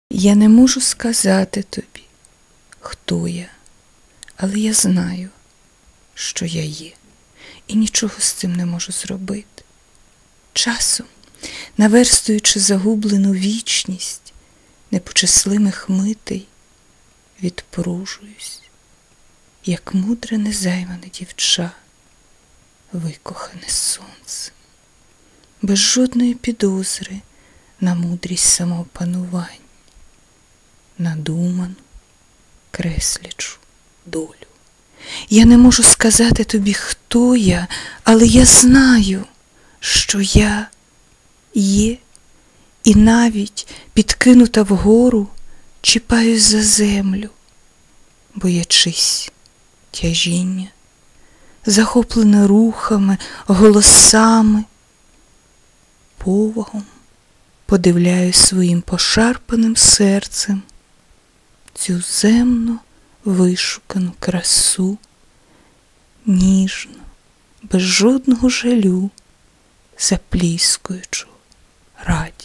Я не можу сказати тобі, хто я, але я знаю, що я є, і нічого з цим не можу зробити. Часом, наверстуючи загублену вічність непочислимих митей, відпружуюсь, як мудре незаймане дівча, викохане сонцем, без жодної підозри на мудрість самоопанувань, надуману, креслячу долю. Я не можу сказати тобі, хто я, але я знаю, що я є, і навіть, підкинута вгору, чіпаюсь за землю, боячись тяжіння, захоплена рухами, голосами, повагом подивляюсь своїм пошарпаним серцем цю земну вишукану красу, ніжну, без жодного жалю, запліскуючу радість.